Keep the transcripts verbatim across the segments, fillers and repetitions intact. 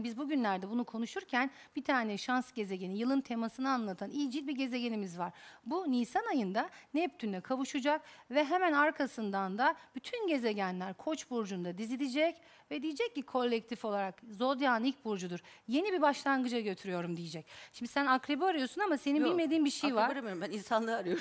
Biz bugünlerde bunu konuşurken bir tane şans gezegeni, yılın temasını anlatan iyicil bir gezegenimiz var. Bu Nisan ayında Neptün'le kavuşacak ve hemen arkasından da bütün gezegenler Koç burcunda dizilecek ve diyecek ki kolektif olarak Zodyak'ın ilk burcudur. Yeni bir başlangıca götürüyorum diyecek. Şimdi sen akrebi arıyorsun ama senin Yok, bilmediğin bir şey var. Akrep ben insanlığı arıyorum.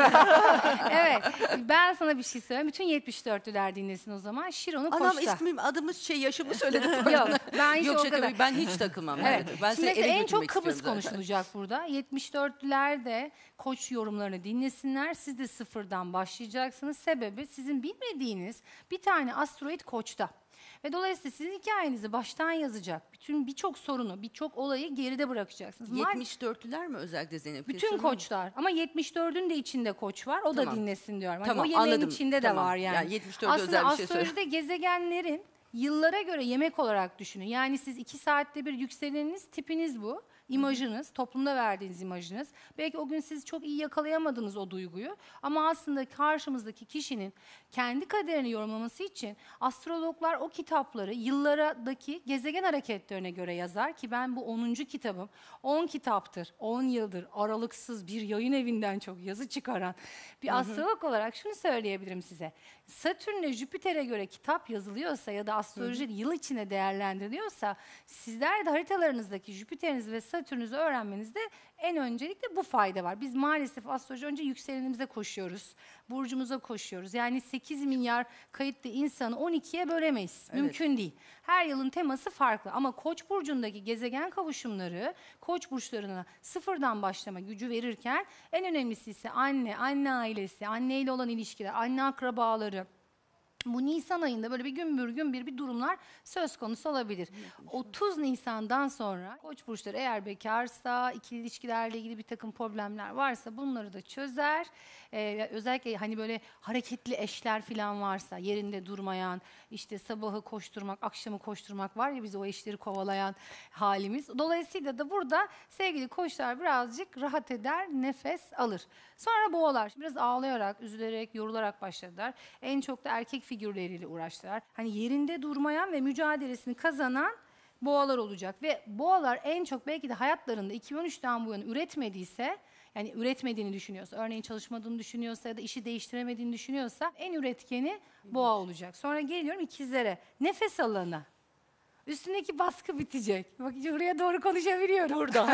Evet, ben sana bir şey söyleyeyim. Bütün yetmiş dörtlüler dinlesin o zaman. Şiron'u Koç'ta. Anam ismim, adımı, şey, yaşımı söyledim. Yok, ben hiç Yok, o şaka kadar. bir, ben hiç takılmam. Evet. Evet. Ben Şimdi seni mesela eve en çok götürmek Kıbrıs istiyorum zaten. konuşulacak burada. yetmiş dörtlüler de Koç yorumlarını dinlesinler. Siz de sıfırdan başlayacaksınız. Sebebi sizin bilmediğiniz bir tane asteroid Koç'ta. Ve dolayısıyla sizin hikayenizi baştan yazacak. Bütün birçok sorunu, birçok olayı geride bırakacaksınız. yetmiş dörtlüler mi özellikle Zeynep? Bütün Kesin mi? koçlar ama yetmiş dördün de içinde koç var. O da Tamam. dinlesin diyorum. Hani Tamam, o yemeğin anladım. içinde Tamam. de var yani. Yani yetmiş dörde Aslında özel bir şey söyle. astrolojide gezegenlerin yıllara göre yemek olarak düşünün. Yani siz iki saatte bir yükseleniniz, tipiniz bu. İmajınız, toplumda verdiğiniz imajınız. Belki o gün siz çok iyi yakalayamadınız o duyguyu. Ama aslında karşımızdaki kişinin kendi kaderini yorumlaması için astrologlar o kitapları yıllardaki gezegen hareketlerine göre yazar ki ben bu onuncu kitabım. on kitaptır, on yıldır aralıksız bir yayın evinden çok yazı çıkaran bir Hı hı. astrolog olarak şunu söyleyebilirim size. Satürn'le Jüpiter'e göre kitap yazılıyorsa ya da astroloji yıl içinde değerlendiriliyorsa sizler de haritalarınızdaki Jüpiter'iniz ve Satürn'ünüzü öğrenmenizde en öncelikle bu fayda var. Biz maalesef astroloji önce yükselenimize koşuyoruz. Burcumuza koşuyoruz. Yani sekiz milyar kayıtlı insanı on ikiye bölemeyiz. Evet. Mümkün değil. Her yılın teması farklı ama Koç burcundaki gezegen kavuşumları Koç burçlarına sıfırdan başlama gücü verirken en önemlisi ise anne, anne ailesi, anneyle olan ilişkiler, anne akrabaları. Bu Nisan ayında böyle bir gümbür gümbür bir durumlar söz konusu olabilir. otuz Nisan'dan sonra Koç burçları eğer bekarsa, ikili ilişkilerle ilgili bir takım problemler varsa bunları da çözer. Ee, özellikle hani böyle hareketli eşler falan varsa, yerinde durmayan, işte sabahı koşturmak, akşamı koşturmak var ya biz o eşleri kovalayan halimiz. Dolayısıyla da burada sevgili koçlar birazcık rahat eder, nefes alır. Sonra boğalar biraz ağlayarak, üzülerek, yorularak başladılar. En çok da erkek figürleriyle uğraştılar. Hani yerinde durmayan ve mücadelesini kazanan boğalar olacak. Ve boğalar en çok belki de hayatlarında iki bin on üçten bu yana üretmediyse, yani üretmediğini düşünüyorsa, örneğin çalışmadığını düşünüyorsa ya da işi değiştiremediğini düşünüyorsa en üretkeni boğa olacak. Sonra geliyorum ikizlere. Nefes alanı. Üstündeki baskı bitecek. Bak buraya doğru konuşabiliyorum. Burada.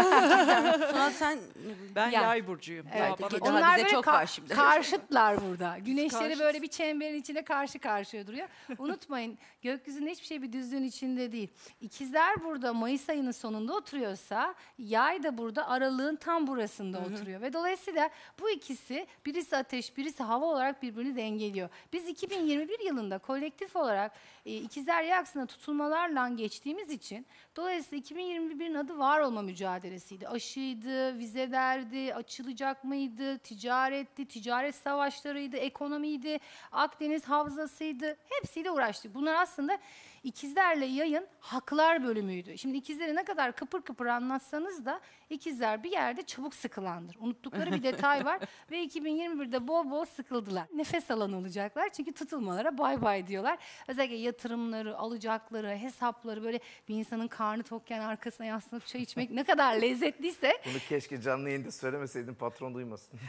Sonra sen Ben Yani. yay burcuyum. Evet, Doğa bana peki. çok- Daha Onlar bize böyle çok ka- var şimdi. karşıtlar burada. Güneşleri karşıt. böyle bir çemberin içinde karşı karşıya duruyor. Unutmayın gökyüzünde hiçbir şey bir düzlüğün içinde değil. İkizler burada Mayıs ayının sonunda oturuyorsa yay da burada aralığın tam burasında Hı hı. oturuyor. Ve dolayısıyla bu ikisi birisi ateş birisi hava olarak birbirini dengeliyor. Biz iki bin yirmi bir yılında kolektif olarak e, ikizler yay aksına tutulmalarla geçtiğimiz için dolayısıyla iki bin yirmi birin adı var olma mücadelesiydi. Aşıydı, vizelerdi, açılacak mıydı, ticaretti, ticaret savaşlarıydı, ekonomiydi, Akdeniz havzasıydı. Hepsiyle uğraştık. Bunlar aslında ikizlerle yayın haklar bölümüydü. Şimdi ikizleri ne kadar kıpır kıpır anlatsanız da ikizler bir yerde çabuk sıkılandır. Unuttukları bir detay var ve iki bin yirmi birde bol bol sıkıldılar. Nefes alan olacaklar çünkü tutulmalara bay bay diyorlar. Özellikle yatırımları, alacakları, hesapları böyle bir insanın karnı tokken arkasına yaslanıp çay içmek ne kadar lezzetliyse. Bunu keşke canlı yayında söylemeseydin, patron duymasın.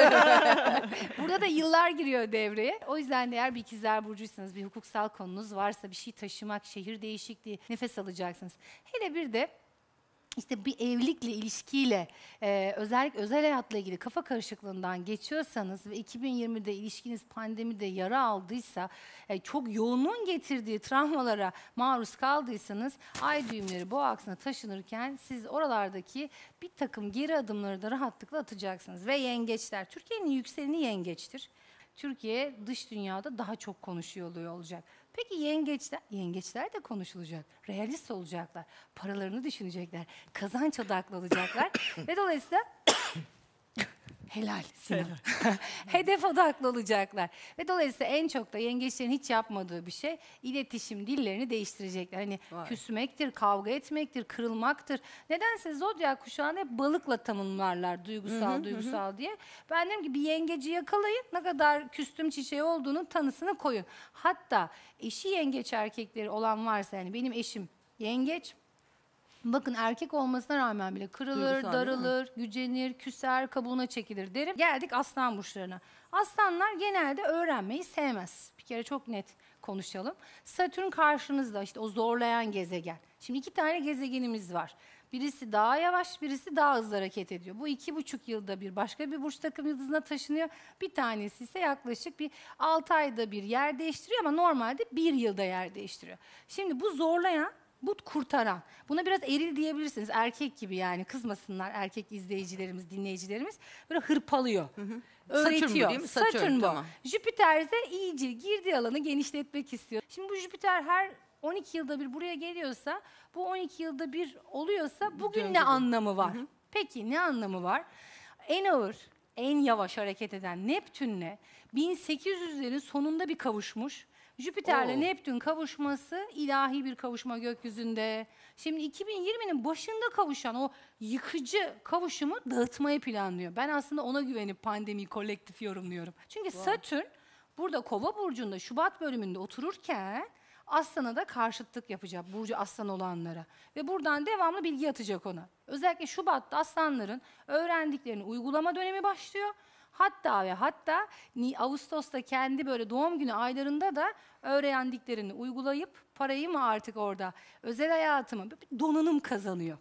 Burada da yıllar giriyor devreye. O yüzden de eğer bir ikizler burcuysanız, bir hukuksal konunuz varsa, bir şey taşımak, şehir değişikliği, nefes alacaksınız. Hele bir de İşte bir evlilikle, ilişkiyle, e, özellikle özel hayatla ilgili kafa karışıklığından geçiyorsanız ve iki bin yirmide ilişkiniz pandemide yara aldıysa, e, çok yoğunluğun getirdiği travmalara maruz kaldıysanız, ay düğümleri boğa aksına taşınırken siz oralardaki bir takım geri adımları da rahatlıkla atacaksınız. Ve yengeçler, Türkiye'nin yükseleni yengeçtir. Türkiye dış dünyada daha çok konuşuyor oluyor olacak. Peki yengeçler? Yengeçler de konuşulacak. Realist olacaklar. Paralarını düşünecekler. Kazanç odaklı olacaklar. Ve dolayısıyla helal Sinan. Hedef odaklı olacaklar. Ve dolayısıyla en çok da yengeçlerin hiç yapmadığı bir şey iletişim dillerini değiştirecekler. Hani Vay. küsmektir, kavga etmektir, kırılmaktır. Nedense zodyak kuşağını hep balıkla tanımlarlar duygusal Hı hı, duygusal hı. diye. Ben dedim ki bir yengeci yakalayın, ne kadar küstüm çiçeği olduğunun tanısını koyun. Hatta eşi yengeç erkekleri olan varsa, yani benim eşim yengeç, Bakın erkek olmasına rağmen bile kırılır, Duygusal, değil mi? darılır, gücenir, küser, kabuğuna çekilir derim. Geldik aslan burçlarına. Aslanlar genelde öğrenmeyi sevmez. Bir kere çok net konuşalım. Satürn karşınızda, işte o zorlayan gezegen. Şimdi iki tane gezegenimiz var. Birisi daha yavaş, birisi daha hızlı hareket ediyor. Bu iki buçuk yılda bir başka bir burç takım yıldızına taşınıyor. Bir tanesi ise yaklaşık bir altı ayda bir yer değiştiriyor ama normalde bir yılda yer değiştiriyor. Şimdi bu zorlayan, bu kurtaran. Buna biraz eril diyebilirsiniz. Erkek gibi, yani kızmasınlar erkek izleyicilerimiz, dinleyicilerimiz. Böyle hırpalıyor. Hı hı. Öğretiyor. Satürn bu değil mi? Satürn, Satürn bu. tamam. Jüpiter ise iyicil, girdiği alanı genişletmek istiyor. Şimdi bu Jüpiter her on iki yılda bir buraya geliyorsa, bu on iki yılda bir oluyorsa bugün Döngü ne bu. anlamı var? Hı hı. Peki ne anlamı var? En ağır, en yavaş hareket eden Neptün'le bin sekiz yüzlerin sonunda bir kavuşmuş. Jüpiter'le Oo. Neptün kavuşması ilahi bir kavuşma gökyüzünde. Şimdi iki bin yirminin başında kavuşan o yıkıcı kavuşumu dağıtmayı planlıyor. Ben aslında ona güvenip pandemiyi kolektif yorumluyorum. Çünkü Wow. Satürn burada Kova burcunda Şubat bölümünde otururken Aslan'a da karşıtlık yapacak, burcu Aslan olanlara. Ve buradan devamlı bilgi atacak ona. Özellikle Şubat'ta Aslanların öğrendiklerini uygulama dönemi başlıyor. Hatta ve hatta Ni- Ağustos'ta kendi böyle doğum günü aylarında da öğrendiklerini uygulayıp parayı mı artık orada, özel hayatımı, bir donanım kazanıyor.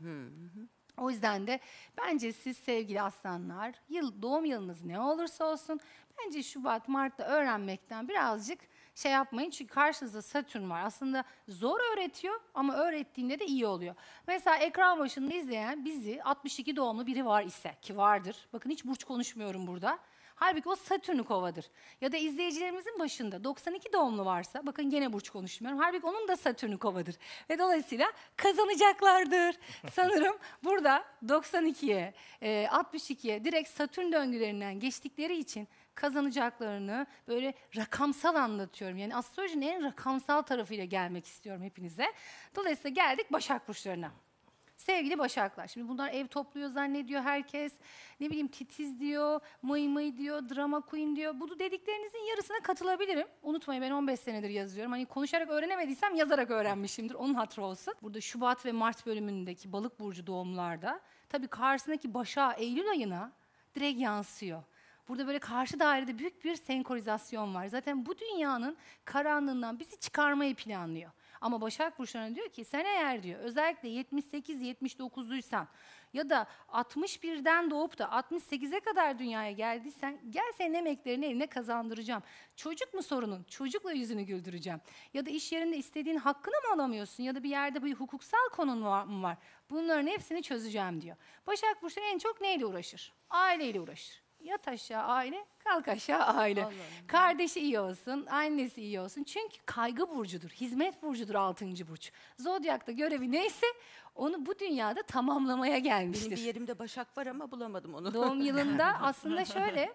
O yüzden de bence siz sevgili aslanlar, yıl doğum yılınız ne olursa olsun, bence Şubat, Mart'ta öğrenmekten birazcık şey yapmayın. Çünkü karşınızda Satürn var. Aslında zor öğretiyor ama öğrettiğinde de iyi oluyor. Mesela ekran başında izleyen bizi altmış iki doğumlu biri var ise, ki vardır. Bakın hiç burç konuşmuyorum burada. Halbuki o Satürn'ü kovadır. Ya da izleyicilerimizin başında doksan iki doğumlu varsa, bakın gene burç konuşmuyorum. Halbuki onun da Satürn'ü kovadır. Ve dolayısıyla kazanacaklardır. Sanırım burada doksan ikiye, e, altmış ikiye direkt Satürn döngülerinden geçtikleri için kazanacaklarını böyle rakamsal anlatıyorum. Yani astrolojinin en rakamsal tarafıyla gelmek istiyorum hepinize. Dolayısıyla geldik Başak burçlarına. Sevgili Başaklar, şimdi bunlar ev topluyor zannediyor herkes. Ne bileyim titiz diyor, mıy mıy diyor, drama queen diyor. Bu dediklerinizin yarısına katılabilirim. Unutmayın, ben on beş senedir yazıyorum. Hani konuşarak öğrenemediysem yazarak öğrenmişimdir. Onun hatırı olsun. Burada Şubat ve Mart bölümündeki balık burcu doğumlarda tabii karşısındaki Başak Eylül ayına direkt yansıyor. Burada böyle karşı dairede büyük bir senkronizasyon var. Zaten bu dünyanın karanlığından bizi çıkarmayı planlıyor. Ama Başak burçlarına diyor ki sen eğer diyor özellikle yetmiş sekiz yetmiş dokuzluysan ya da altmış birden doğup da altmış sekize kadar dünyaya geldiysen, gel senin emeklerini eline kazandıracağım. Çocuk mu sorunun? Çocukla yüzünü güldüreceğim. Ya da iş yerinde istediğin hakkını mı alamıyorsun? Ya da bir yerde bir hukuksal konun var, mı var? Bunların hepsini çözeceğim diyor. Başak burçları en çok neyle uğraşır? Aileyle uğraşır. Yat aşağı aile, kalk aşağı aile. Allah Allah. Kardeşi iyi olsun, annesi iyi olsun. Çünkü kaygı burcudur, hizmet burcudur altıncı burç. Zodyakta görevi neyse onu bu dünyada tamamlamaya gelmiştir. Benim bir yerimde Başak var ama bulamadım onu. Doğum yılında aslında şöyle,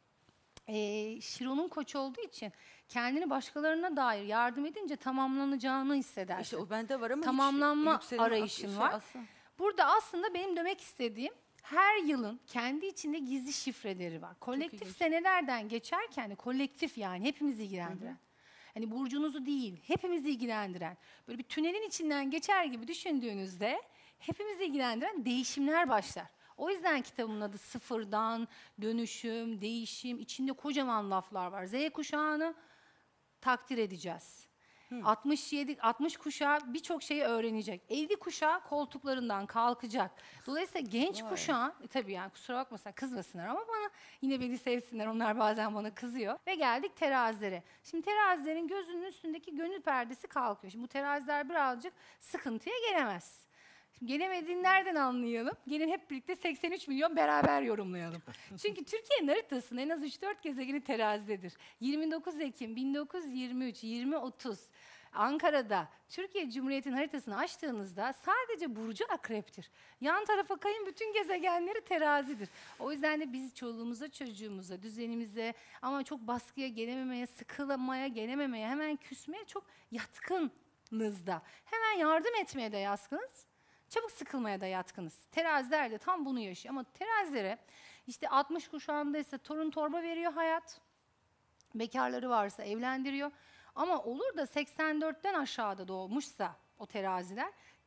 e, Şiron'un koç olduğu için kendini başkalarına dair yardım edince tamamlanacağını hissedersin. İşte o bende var ama Tamamlanma hiç yükseleni arayışın şey var. aslan. Burada aslında benim demek istediğim, her yılın kendi içinde gizli şifreleri var. Kolektif ilginç. senelerden geçerken de kolektif, yani hepimizi ilgilendiren. Hı hı. Hani burcunuzu değil, hepimizi ilgilendiren, böyle bir tünelin içinden geçer gibi düşündüğünüzde hepimizi ilgilendiren değişimler başlar. O yüzden kitabımın adı Sıfırdan, Dönüşüm, Değişim. İçinde kocaman laflar var. Z kuşağını takdir edeceğiz. Hı. altmış yedi altmış kuşağı birçok şeyi öğrenecek. elli kuşağı koltuklarından kalkacak. Dolayısıyla genç Vay. kuşağın, tabii yani kusura bakmasınlar, kızmasınlar ama bana yine beni sevsinler. Onlar bazen bana kızıyor. Ve geldik terazilere. Şimdi terazilerin gözünün üstündeki gönül perdesi kalkıyor. Şimdi bu teraziler birazcık sıkıntıya gelemez. Şimdi gelemediğini nereden anlayalım? Gelin hep birlikte seksen üç milyon beraber yorumlayalım. Çünkü Türkiye'nin haritasında en az üç dört gezegeni terazidedir. yirmi dokuz Ekim bin dokuz yüz yirmi üç yirmi otuz Ankara'da Türkiye Cumhuriyeti'nin haritasını açtığınızda sadece burcu akreptir. Yan tarafa kayın, bütün gezegenleri terazidir. O yüzden de biz çoluğumuza, çocuğumuza, düzenimize ama çok baskıya gelememeye, sıkılmaya gelememeye, hemen küsmeye çok yatkınızda. Hemen yardım etmeye de yatkınız. Çabuk sıkılmaya da yatkınız. Teraziler de tam bunu yaşıyor. Ama terazilere işte altmış kuşağındaysa torun torba veriyor hayat. Bekarları varsa evlendiriyor. Ama olur da seksen dörtten aşağıda doğmuşsa o teraziler,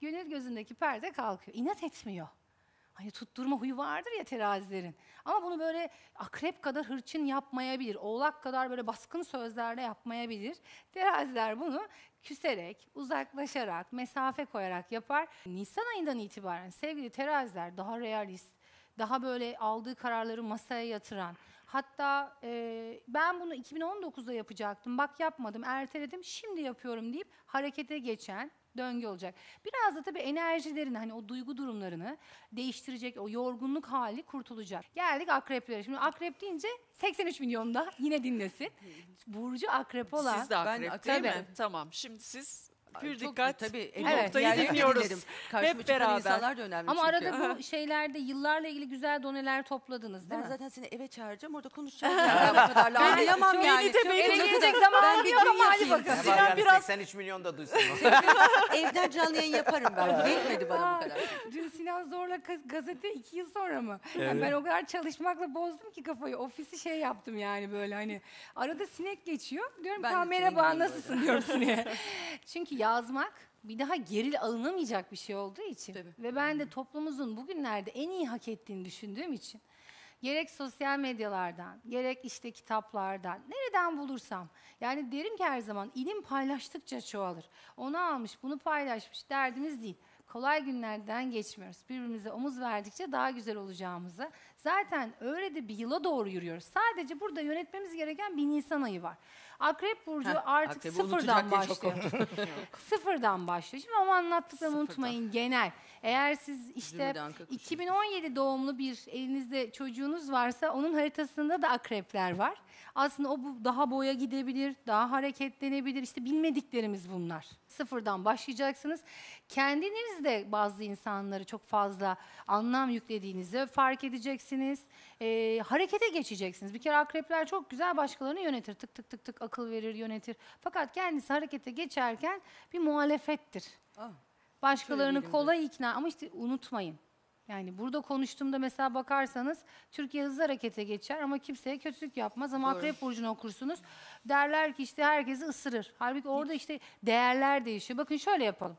gönül gözündeki perde kalkıyor. İnat etmiyor. Hani tutturma huyu vardır ya terazilerin. Ama bunu böyle akrep kadar hırçın yapmayabilir. Oğlak kadar böyle baskın sözlerle yapmayabilir. Teraziler bunu küserek, uzaklaşarak, mesafe koyarak yapar. Nisan ayından itibaren sevgili teraziler daha realist, daha böyle aldığı kararları masaya yatıran, hatta e, ben bunu iki bin on dokuzda yapacaktım, bak yapmadım, erteledim, şimdi yapıyorum deyip harekete geçen döngü olacak. Biraz da tabii enerjilerini, hani o duygu durumlarını değiştirecek, o yorgunluk hali kurtulacak. Geldik akreplere. Şimdi akrep deyince seksen üç milyonda yine dinlesin. Burcu akrep olan. Siz de akrep Ben değil akrep- mi? Tamam. Şimdi siz pür Çok- dikkat tabii, bu evet, noktayı diğerlerini dinliyoruz. dinlerim. Karşıma Hep çıkan beraber. insanlar da önemli Ama çünkü. arada bu şeylerde yıllarla ilgili güzel doneler topladınız değil Ben mi? zaten seni eve çağıracağım, orada konuşacağız. Yani. Ben o kadar lağlayamam çok yani. iyi de Çok- benim Eve de- gelecek zaman Ben bir diyorum, gün hadi yapayım. bakalım. Ne Sinan var yani biraz- seksen üç milyon da duysun. Evden canlı yayın yaparım ben. Yetmedi bana bu kadar. Dün Sinan zorla gaz- gazete iki yıl sonra mı? Yani ben o kadar çalışmakla bozdum ki kafayı. Ofisi şey yaptım yani böyle hani. Arada sinek geçiyor. Diyorum Ben ki de "Ha, merhaba sinirliyim nasılsın" diyorum sineğe. Çünkü yazmak bir daha geri alınamayacak bir şey olduğu için. Tabii. Ve ben de toplumumuzun bugünlerde en iyi hak ettiğini düşündüğüm için. Gerek sosyal medyalardan, gerek işte kitaplardan, nereden bulursam. Yani derim ki her zaman ilim paylaştıkça çoğalır. Onu almış, bunu paylaşmış, derdimiz değil. Kolay günlerden geçmiyoruz. Birbirimize omuz verdikçe daha güzel olacağımızı. Zaten öyle de bir yıla doğru yürüyoruz. Sadece burada yönetmemiz gereken bir Nisan ayı var. Akrep Burcu Heh, artık akrebi sıfırdan unutacak diye çok başlıyor. Sıfırdan başlıyor. Şimdi ama anlattıklarımı Sıfırdan. unutmayın genel. Eğer siz işte Zümrüt Anka kuşu. iki bin on yedi doğumlu bir elinizde çocuğunuz varsa onun haritasında da akrepler var. Aslında o bu daha boya gidebilir, daha hareketlenebilir. İşte bilmediklerimiz bunlar. Sıfırdan başlayacaksınız. Kendiniz de bazı insanları çok fazla anlam yüklediğinizi fark edeceksiniz. Ee, harekete geçeceksiniz. Bir kere akrepler çok güzel başkalarını yönetir. Tık tık tık tık akıl verir, yönetir. Fakat kendisi harekete geçerken bir muhalefettir. Ah, Başkalarını söyleyelim de. kolay ikna, ama işte unutmayın. Yani burada konuştuğumda mesela bakarsanız Türkiye hızlı harekete geçer ama kimseye kötülük yapmaz. Ama Doğru. Akrep Burcu'nu okursunuz. Derler ki işte herkesi ısırır. Halbuki orada işte değerler değişiyor. Bakın şöyle yapalım.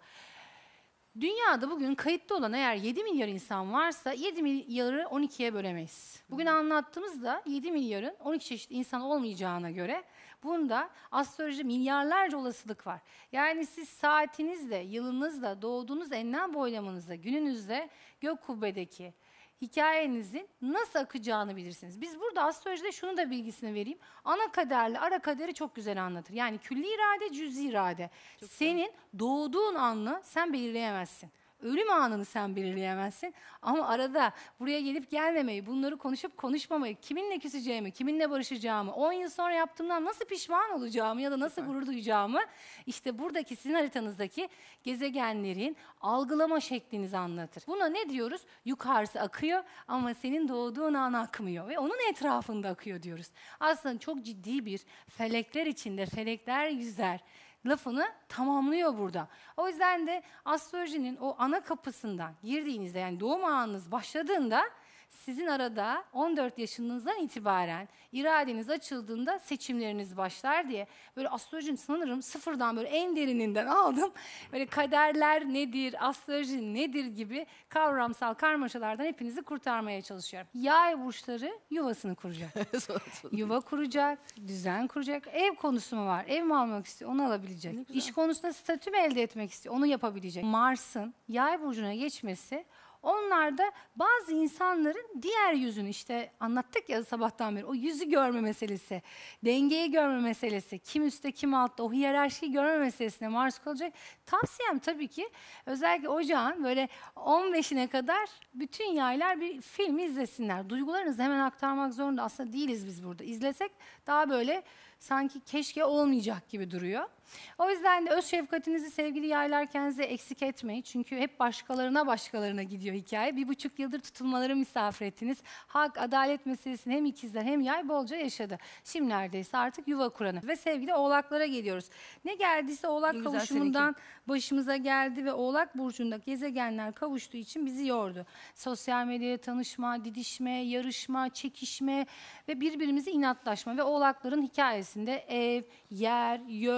Dünyada bugün kayıtlı olan eğer yedi milyar insan varsa yedi milyarı on ikiye bölemeyiz. Bugün anlattığımızda yedi milyarın on iki çeşit insan olmayacağına göre bunda astrolojide milyarlarca olasılık var. Yani siz saatinizle, yılınızla, doğduğunuz enlem boylamanızla, gününüzle gök kubbedeki hikayenizin nasıl akacağını bilirsiniz. Biz burada astrolojide şunu da bilgisini vereyim. Ana kaderle ara kaderi çok güzel anlatır. Yani külli irade, cüz'i irade. Senin doğduğun anı sen belirleyemezsin. Ölüm anını sen belirleyemezsin. Ama arada buraya gelip gelmemeyi, bunları konuşup konuşmamayı, kiminle küseceğimi, kiminle barışacağımı, on yıl sonra yaptığımdan nasıl pişman olacağımı ya da nasıl gurur duyacağımı, işte buradaki sizin haritanızdaki gezegenlerin algılama şeklinizi anlatır. Buna ne diyoruz? Yukarısı akıyor ama senin doğduğun an akmıyor ve onun etrafında akıyor diyoruz. Aslında çok ciddi bir felekler içinde, felekler yüzer lafını tamamlıyor burada. O yüzden de astrolojinin o ana kapısından girdiğinizde, yani doğum anınız başladığında sizin arada on dört yaşınızdan itibaren iradeniz açıldığında seçimleriniz başlar diye böyle astrolojinin sanırım sıfırdan böyle en derininden aldım. Böyle kaderler nedir, astroloji nedir gibi kavramsal karmaşalardan hepinizi kurtarmaya çalışıyorum. Yay burçları yuvasını kuracak. Yuva kuracak, düzen kuracak. Ev konusu mu var? Ev mi almak istiyor? Onu alabilecek. İş konusunda statü mü elde etmek istiyor? Onu yapabilecek. Mars'ın Yay burcuna geçmesi onlarda bazı insanların diğer yüzünü, işte anlattık ya sabahtan beri, o yüzü görme meselesi, dengeyi görme meselesi, kim üstte kim altta, o hiyerarşiyi görme meselesine maruz kalacak. Tavsiyem tabii ki özellikle ocağın böyle on beşine kadar bütün yaylar bir film izlesinler. Duygularınızı hemen aktarmak zorunda aslında değiliz biz burada. İzlesek daha böyle sanki keşke olmayacak gibi duruyor. O yüzden de öz şefkatinizi sevgili yaylar kendinize eksik etmeyin. Çünkü hep başkalarına başkalarına gidiyor hikaye. Bir buçuk yıldır tutulmaları misafir ettiniz. Hak, adalet meselesini hem ikizler hem yay bolca yaşadı. Şimdi neredeyse artık yuva kuranı. Ve sevgili oğlaklara geliyoruz. Ne geldiyse oğlak Ne güzel kavuşumundan başımıza geldi ve oğlak burcunda gezegenler kavuştuğu için bizi yordu. Sosyal medyaya tanışma, didişme, yarışma, çekişme ve birbirimize inatlaşma ve oğlakların hikayesinde ev, yer, yön, her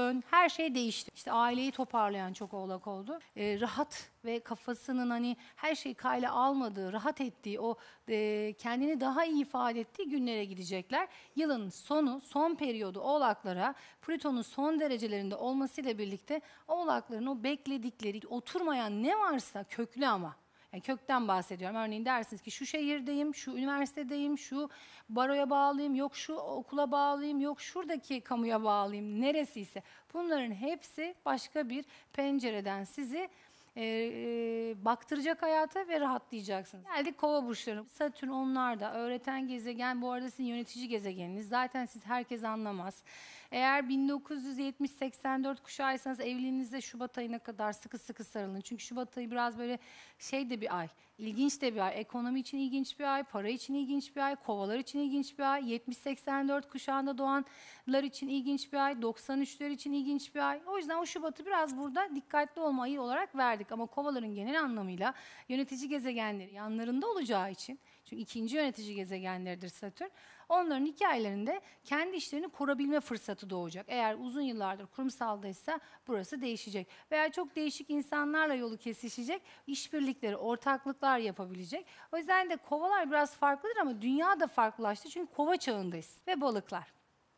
her şey değişti. İşte aileyi toparlayan çok oğlak oldu. Ee, rahat ve kafasının hani her şeyi kayla almadığı, rahat ettiği, o e, kendini daha iyi ifade ettiği günlere gidecekler. Yılın sonu, son periyodu oğlaklara Plüton'un son derecelerinde olmasıyla birlikte oğlakların o bekledikleri, oturmayan ne varsa köklü ama. Yani kökten bahsediyorum. Örneğin dersiniz ki şu şehirdeyim, şu üniversitedeyim, şu baroya bağlıyım, yok şu okula bağlıyım, yok şuradaki kamuya bağlıyım, neresiyse. Bunların hepsi başka bir pencereden sizi e, e, baktıracak hayata ve rahatlayacaksınız. Geldik kova burçlarına. Satürn onlar da öğreten gezegen, bu arada sizin yönetici gezegeniniz. Zaten siz herkes anlamaz. Eğer bin dokuz yüz yetmiş seksen dört kuşağıysanız evliliğinizde Şubat ayına kadar sıkı sıkı sarılın. Çünkü Şubat ayı biraz böyle şey de bir ay, ilginç de bir ay. Ekonomi için ilginç bir ay, para için ilginç bir ay, kovalar için ilginç bir ay, yetmiş seksen dört kuşağında doğanlar için ilginç bir ay, doksan üçler için ilginç bir ay. O yüzden o Şubat'ı biraz burada dikkatli olma ayı olarak verdik. Ama kovaların genel anlamıyla yönetici gezegenleri yanlarında olacağı için, çünkü ikinci yönetici gezegenleridir Satürn, onların hikayelerinde kendi işlerini kurabilme fırsatı doğacak. Eğer uzun yıllardır kurumsaldaysa burası değişecek. Veya çok değişik insanlarla yolu kesişecek, işbirlikleri, ortaklıklar yapabilecek. O yüzden de kovalar biraz farklıdır ama dünya da farklılaştı. Çünkü kova çağındayız ve balıklar.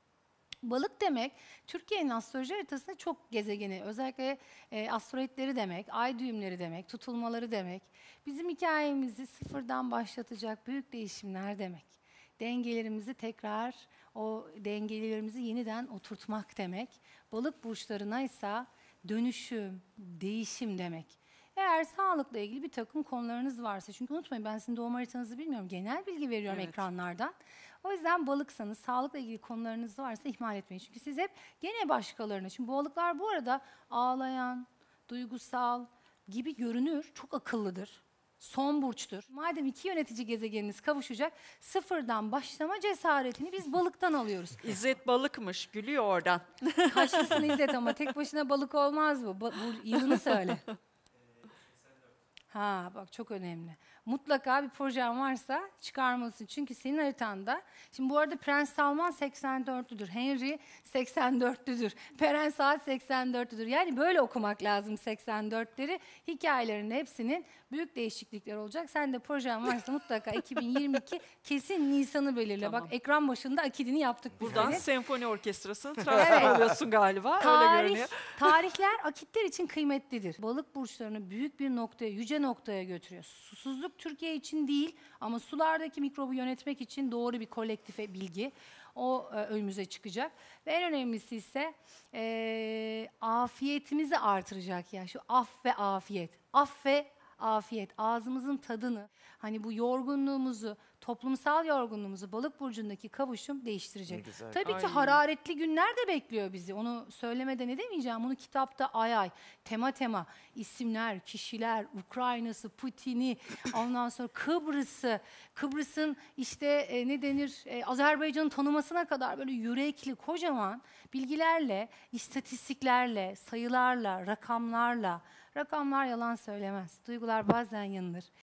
Balık demek, Türkiye'nin astroloji haritasında çok gezegeni, özellikle e, asteroidleri demek, ay düğümleri demek, tutulmaları demek. Bizim hikayemizi sıfırdan başlatacak büyük değişimler demek. Dengelerimizi tekrar, o dengelerimizi yeniden oturtmak demek. Balık burçlarına ise dönüşüm, değişim demek. Eğer sağlıkla ilgili bir takım konularınız varsa, çünkü unutmayın ben sizin doğum haritanızı bilmiyorum, genel bilgi veriyorum Evet. ekranlardan. O yüzden balıksanız, sağlıkla ilgili konularınız varsa ihmal etmeyin. Çünkü siz hep gene başkalarına, çünkü balıklar bu arada ağlayan, duygusal gibi görünür, çok akıllıdır. Son burçtur. Madem iki yönetici gezegeniniz kavuşacak, sıfırdan başlama cesaretini biz balıktan alıyoruz. İzzet balıkmış, gülüyor oradan. Kaçlısını İzzet ama tek başına balık olmaz bu. Ba- bu yılını söyle. Ha bak çok önemli. Mutlaka bir projen varsa çıkarmalısın. Çünkü senin haritanda, şimdi bu arada Prens Salman seksen dörtlüdür. Henry seksen dörtlüdür. Prens Saat seksen dörtlüdür. Yani böyle okumak lazım seksen dörtleri. Hikayelerinin hepsinin büyük değişiklikler olacak. Sen de projen varsa mutlaka iki bin yirmi iki kesin Nisan'ı belirle. Tamam. Bak ekran başında akidini yaptık biz. Buradan senin. senfoni orkestrasına transfer oluyorsun galiba. Öyle Tarih, görünüyor. tarihler akitler için kıymetlidir. Balık burçlarını büyük bir noktaya, yüce noktaya götürüyor. Susuzluk Türkiye için değil ama sulardaki mikrobu yönetmek için doğru bir kolektife bilgi. O e, önümüze çıkacak. Ve en önemlisi ise e, afiyetimizi artıracak. Yani şu af ve afiyet. Af ve afiyet. Ağzımızın tadını, hani bu yorgunluğumuzu, toplumsal yorgunluğumuzu balık burcundaki kavuşum değiştirecek. Ne güzel. Tabii ki Ay. hararetli günler de bekliyor bizi. Onu söylemeden edemeyeceğim. Bunu kitapta ay ay, tema tema, isimler, kişiler, Ukrayna'sı, Putin'i, ondan sonra Kıbrıs'ı, Kıbrıs'ın işte e, ne denir, e, Azerbaycan'ın tanımasına kadar böyle yürekli, kocaman bilgilerle, istatistiklerle, sayılarla, rakamlarla. Rakamlar yalan söylemez. Duygular bazen yanılır.